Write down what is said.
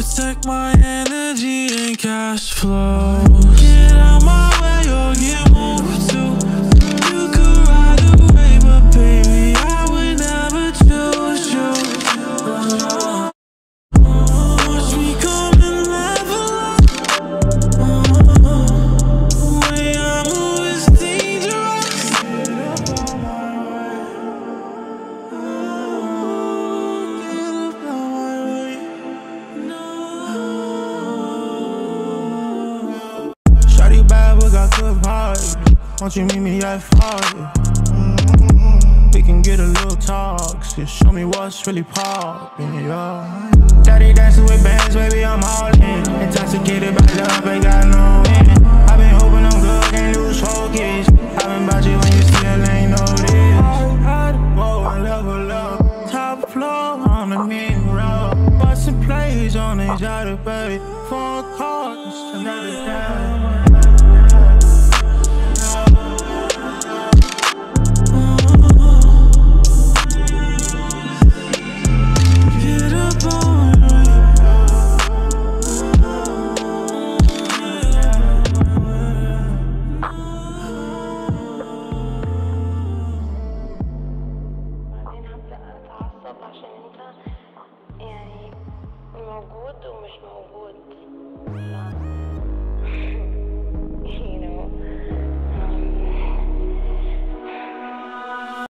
protect my energy and cash flow. Get out my way or get moved to. You could ride away, but baby, I would never choose you. Watch me come and level up. The way I move is dangerous. Shawty bad, but got good vibes. Won't you meet me at 5? We can get a little talk. Just show me what's really poppin', yeah. Daddy dancing with bands, baby, I'm all in. Intoxicated by love, ain't got no end. I've been hoping I'm good, can't lose focus. I've been about you when you still ain't noticed. Whoa, I level up. Top floor on the main road. Bustin' plays on the yacht, baby. 4 cars, another time. يعني موجود ومش موجود.